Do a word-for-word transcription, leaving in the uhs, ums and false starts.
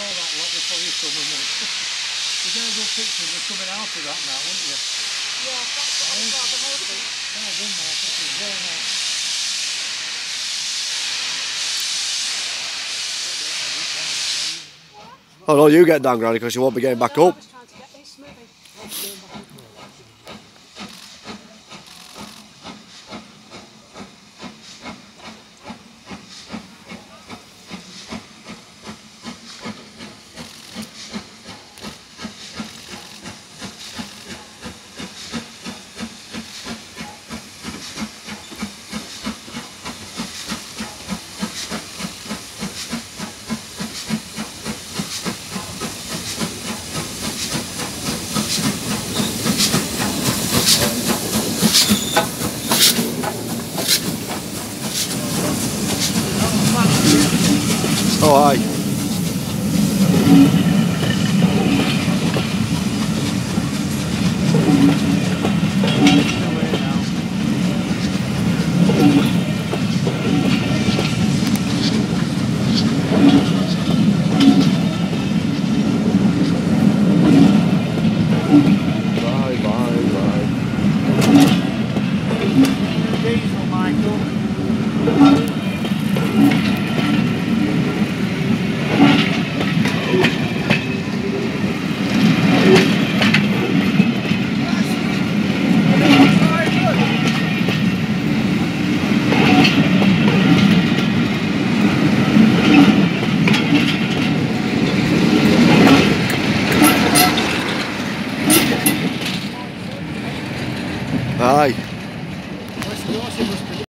that lot before you come with me. You're going to go pictures of coming out of that now, wouldn't you? Yeah, that's what I was rather hoping. Well done, Mark. This is very nice. Oh no, you get down, Granny, because you won't be getting back No, I up. was trying to get this moving. Oh, aye. Bye, bye, bye. Diesel, Michael.